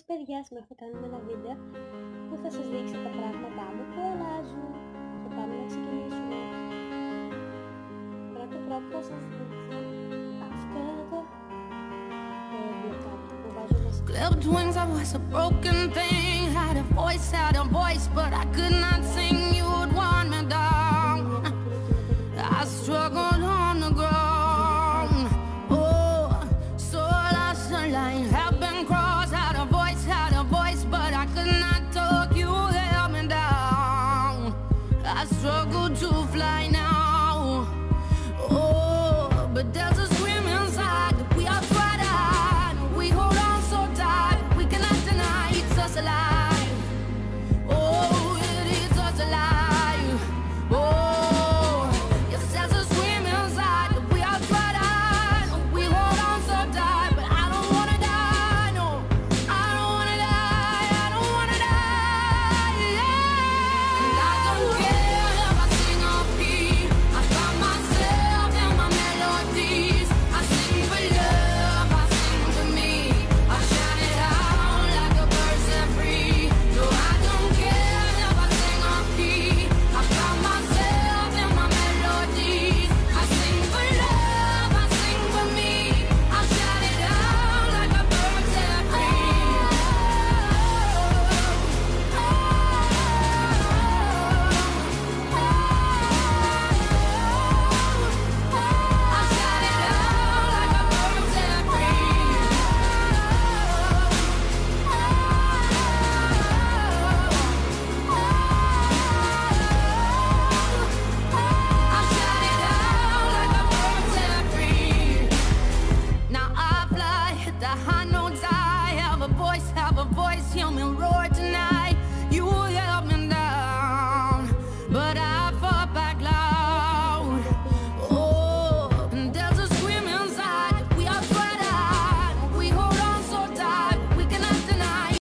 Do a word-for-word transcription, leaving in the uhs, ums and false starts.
Παιδιά, σήμερα θα κάνουμε ένα βίντεο που θα σας δείξει τα πράγματά μου που αλλάζουν. Και πάμε να ξεκινήσουμε. Πρώτο πρώτο θα σας δείξω αυτό εδώ. Το μπλοκάκι που βάζω μέσα. Clipped wings, I was a broken thing. Had a voice, had a voice, but I could not sing. You would want me down. I struggled on the ground. Oh, so lost the line, have been crossed. Had a voice, had a voice, but I could not talk. You held me down. I struggle to fly now. Oh, but there's a scream inside that we are tried out. We hold on so tight, we cannot deny it's us alive. Oh, it is us alive. Oh, yes, there's a scream inside that we are tried out. We hold on so tight, but I don't wanna die. No, I don't wanna die. I don't wanna die. Yeah. And I don't care if I sing off key. I find myself in my melodies. I sing for love, I sing for me. I shout it out like a bird set free. No, I don't care if I sing off key. I find myself in my melodies. I sing for love, I sing for me. I shout it out like a bird set free. I shout it out like a bird set free. Now I fly, hit the high notes. I have a voice, have a voice, hear me roar tonight.